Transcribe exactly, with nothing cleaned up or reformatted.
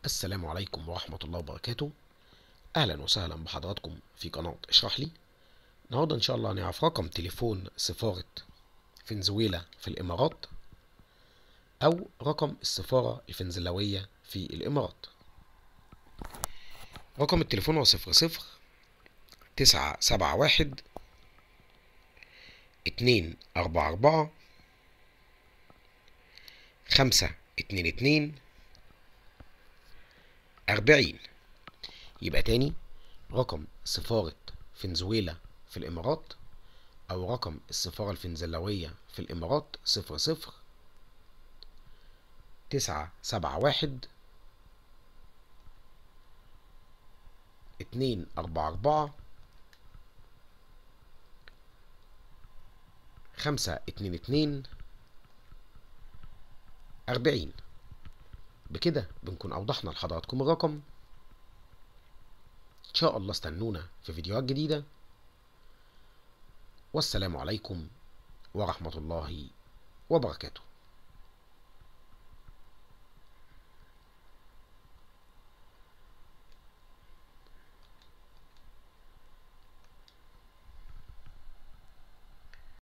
السلام عليكم ورحمة الله وبركاته. أهلا وسهلا بحضراتكم في قناة اشرح لي. النهاردة إن شاء الله هنعرف رقم تليفون سفارة فنزويلا في الإمارات أو رقم السفارة الفنزويلية في الإمارات. رقم التليفون هو صفر صفر تسعة سبعة واحد اتنين أربعة أربعة خمسة اتنين اتنين أربعين. يبقى تاني، رقم سفارة فنزويلا في الإمارات أو رقم السفارة الفنزويلية في الإمارات صفر صفر تسعة سبعة واحد اتنين أربعة أربعة خمسة اتنين اتنين أربعين. بكده بنكون أوضحنا لحضراتكم الرقم. إن شاء الله استنونا في فيديوهات جديدة، والسلام عليكم ورحمة الله وبركاته.